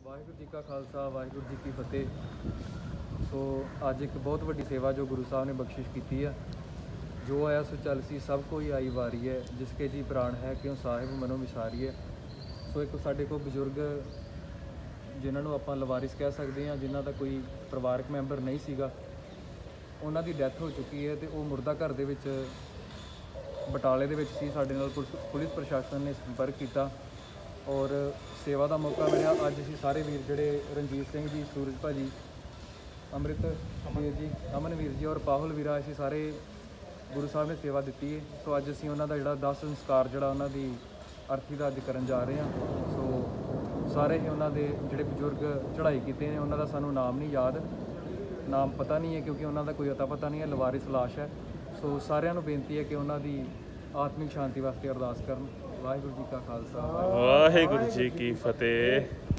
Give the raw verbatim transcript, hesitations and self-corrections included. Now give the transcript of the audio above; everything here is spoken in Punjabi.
ਵਾਹਿਗੁਰੂ ਜੀ ਕਾ ਖਾਲਸਾ ਵਾਹਿਗੁਰੂ ਜੀ ਕੀ ਫਤਿਹ। ਸੋ ਅੱਜ ਇੱਕ ਬਹੁਤ ਵੱਡੀ ਸੇਵਾ ਜੋ ਗੁਰੂ ਸਾਹਿਬ ਨੇ ਬਖਸ਼ਿਸ਼ ਕੀਤੀ ਆ। ਜੋ ਆਇਆ ਸੋ ਚੱਲ ਸੀ ਸਭ ਕੋਈ ਆਈ ਵਾਰੀ ਹੈ, ਜਿਸ ਕੇ ਜੀ ਪ੍ਰਾਣ ਹੈ ਕਿਉਂ ਸਾਹਿਬ ਮਨੋਂ ਵਿਸਾਰੀ ਹੈ। ਸੋ ਇੱਕ ਸਾਡੇ ਕੋਲ ਬਜ਼ੁਰਗ ਜਿਨ੍ਹਾਂ ਨੂੰ ਆਪਾਂ ਲਵਾਰਿਸ ਕਹਿ ਸਕਦੇ ਹਾਂ, ਜਿਨ੍ਹਾਂ ਦਾ ਕੋਈ ਪਰਿਵਾਰਕ ਮੈਂਬਰ ਨਹੀਂ ਸੀਗਾ, ਉਹਨਾਂ ਦੀ ਡੈਥ ਹੋ ਚੁੱਕੀ ਹੈ ਅਤੇ ਉਹ ਮੁਰਦਾ ਘਰ ਦੇ ਵਿੱਚ ਬਟਾਲੇ ਦੇ ਵਿੱਚ ਸੀ। ਸਾਡੇ ਨਾਲ ਪੁਲਿਸ ਪ੍ਰਸ਼ਾਸਨ ਨੇ ਸੰਪਰਕ ਕੀਤਾ ਔਰ ਸੇਵਾ ਦਾ ਮੌਕਾ ਮਿਲਿਆ। ਅੱਜ ਅਸੀਂ ਸਾਰੇ ਵੀਰ ਜਿਹੜੇ ਰਣਜੀਤ ਸਿੰਘ ਜੀ, ਸੂਰਜ ਭਾਜੀ, ਅੰਮ੍ਰਿਤ ਵੀਰ ਜੀ, ਅਮਨ ਵੀਰ ਜੀ ਔਰ ਪਾਹੁਲ ਵੀਰਾ, ਅਸੀਂ ਸਾਰੇ ਗੁਰੂ ਸਾਹਿਬ ਨੇ ਸੇਵਾ ਦਿੱਤੀ ਹੈ। ਸੋ ਅੱਜ ਅਸੀਂ ਉਹਨਾਂ ਦਾ ਜਿਹੜਾ ਦਾਹ ਸੰਸਕਾਰ ਜਿਹੜਾ ਉਹਨਾਂ ਦੀ ਅਰਥੀ ਦਾ ਅੱਜ ਕਰਨ ਜਾ ਰਹੇ ਹਾਂ। ਸੋ ਸਾਰੇ ਹੀ ਉਹਨਾਂ ਦੇ ਜਿਹੜੇ ਬਜ਼ੁਰਗ ਚੜ੍ਹਾਈ ਕੀਤੇ ਨੇ, ਉਹਨਾਂ ਦਾ ਸਾਨੂੰ ਨਾਮ ਨਹੀਂ ਯਾਦ, ਨਾਮ ਪਤਾ ਨਹੀਂ ਹੈ ਕਿਉਂਕਿ ਉਹਨਾਂ ਦਾ ਕੋਈ ਅਤਾ ਪਤਾ ਨਹੀਂ ਹੈ, ਲਵਾਰਿਸ ਲਾਸ਼ ਹੈ। ਸੋ ਸਾਰਿਆਂ ਨੂੰ ਬੇਨਤੀ ਹੈ ਕਿ ਉਹਨਾਂ ਦੀ ਆਤਮਿਕ ਸ਼ਾਂਤੀ ਵਾਸਤੇ ਅਰਦਾਸ ਕਰਨ। ਵਾਹਿਗੁਰੂ ਜੀ ਕਾ ਖਾਲਸਾ, ਵਾਹਿਗੁਰੂ ਜੀ ਕੀ ਫਤਿਹ।